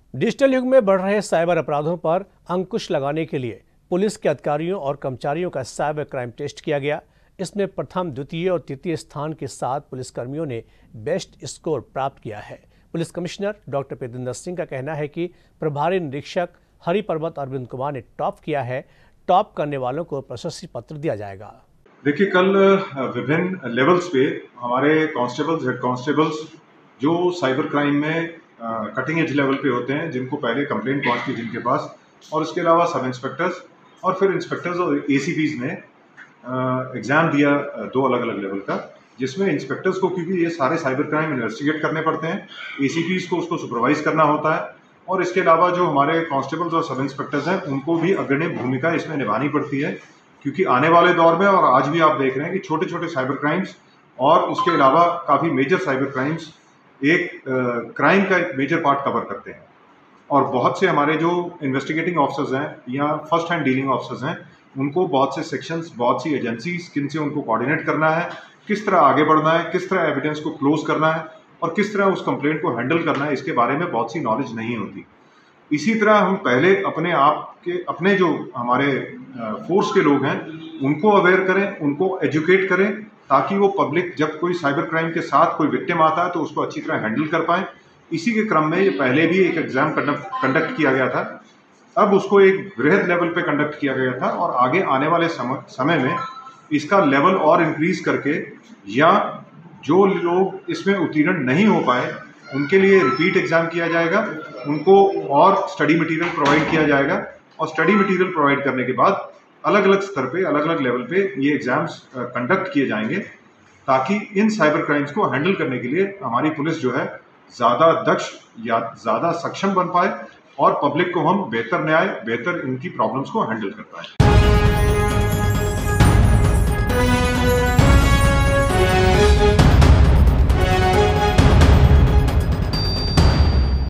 Digital युग में बढ़ रहे साइबर अपराधों पर अंकुश लगाने के लिए पुलिस के अधिकारियों और कर्मचारियों का साइबर क्राइम टेस्ट किया गया। इसमें प्रथम, द्वितीय और तृतीय स्थान के साथ पुलिसकर्मियों ने बेस्ट स्कोर प्राप्त किया है। Police commissioner doctor Pritinder Singh का कहना है कि प्रभारी निरीक्षक हरिपर्वत अरविंद कुमार ने टॉप किया है। टॉप करने वालों को प्रशस्ति पत्र दिया जाएगा। देखिए, कल विभिन्न लेवल्स पे हमारे कांस्टेबल्स, हेड कांस्टेबल्स जो साइबर क्राइम में कटिंग एज लेवल पे होते हैं, जिनको पहले कंप्लेंट पहुंचती है जिनके पास, और इसके अलावा सब इंस्पेक्टर्स और फिर इंस्पेक्टर्स और एसीपीज ने एग्जाम दिया दो अलग अलग लेवल का, जिसमें इंस्पेक्टर्स को, क्योंकि ये सारे साइबर क्राइम इन्वेस्टिगेट करने पड़ते हैं, एसीपीज को उसको सुपरवाइज करना होता है, और इसके अलावा जो हमारे कांस्टेबल्स और सब इंस्पेक्टर्स हैं उनको भी अग्रणी भूमिका इसमें निभानी पड़ती है, क्योंकि आने वाले दौर में और आज भी आप देख रहे हैं कि छोटे छोटे साइबर क्राइम्स और उसके अलावा काफ़ी मेजर साइबर क्राइम्स एक क्राइम का एक मेजर पार्ट कवर करते हैं। और बहुत से हमारे जो इन्वेस्टिगेटिंग ऑफिसर्स हैं या फर्स्ट हैंड डीलिंग ऑफिसर्स हैं, उनको बहुत से सेक्शंस, बहुत सी एजेंसीज, किन से उनको कोऑर्डिनेट करना है, किस तरह आगे बढ़ना है, किस तरह एविडेंस को क्लोज करना है और किस तरह उस कंप्लेंट को हैंडल करना है, इसके बारे में बहुत सी नॉलेज नहीं होती। इसी तरह हम पहले अपने आप के, अपने जो हमारे फोर्स के लोग हैं उनको अवेयर करें, उनको एजुकेट करें, ताकि वो पब्लिक जब कोई साइबर क्राइम के साथ कोई विक्टिम आता है तो उसको अच्छी तरह हैंडल कर पाए। इसी के क्रम में ये पहले भी एक एग्जाम कंडक्ट किया गया था, अब उसको एक वृहद लेवल पे कंडक्ट किया गया था, और आगे आने वाले समय में इसका लेवल और इंक्रीज करके, या जो लोग इसमें उत्तीर्ण नहीं हो पाए उनके लिए रिपीट एग्जाम किया जाएगा, उनको और स्टडी मटेरियल प्रोवाइड किया जाएगा, और स्टडी मटेरियल प्रोवाइड करने के बाद अलग अलग स्तर पे, अलग अलग लेवल पे ये एग्जाम्स कंडक्ट किए जाएंगे, ताकि इन साइबर क्राइम्स को हैंडल करने के लिए हमारी पुलिस जो है ज़्यादा दक्ष या ज़्यादा सक्षम बन पाए और पब्लिक को हम बेहतर न्याय, बेहतर इनकी प्रॉब्लम्स को हैंडल कर पाए।